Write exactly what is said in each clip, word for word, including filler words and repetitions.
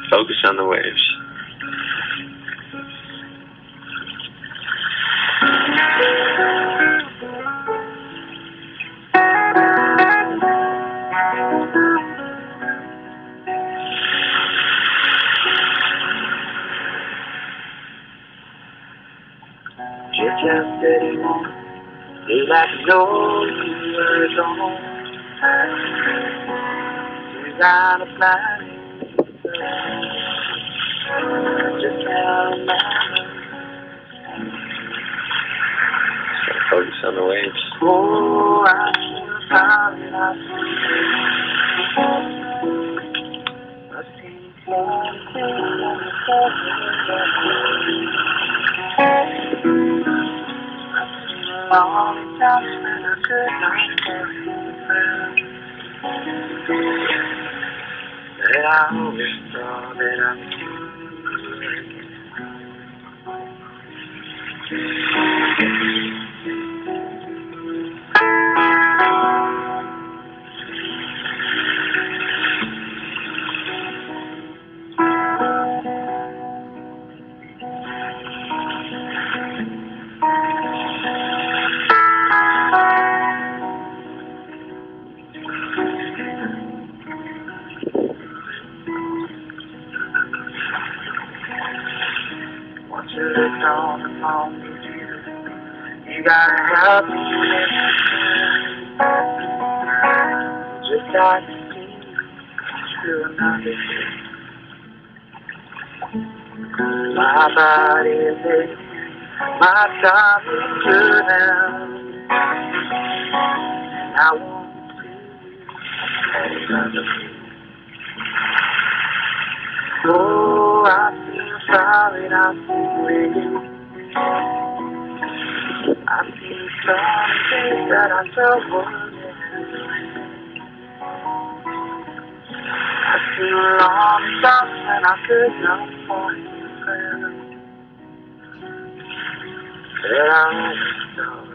Focus on the waves. Just yesterday morning, feel like I know you were gone. You're on a planet. Just can't remember. Focus on the waves. Oh, I feel sorry, I I see something on the long time when I could not forget that I always thought that I would do want you to come along with you. You gotta help me just like you do another day. My body is aching, my time is burning, and I want to another day. Oh, I feel sorry, I feel waiting. I feel something that I don't want. I feel long enough and I could not find a friend that I always thought.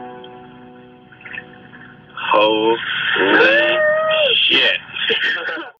Holy shit.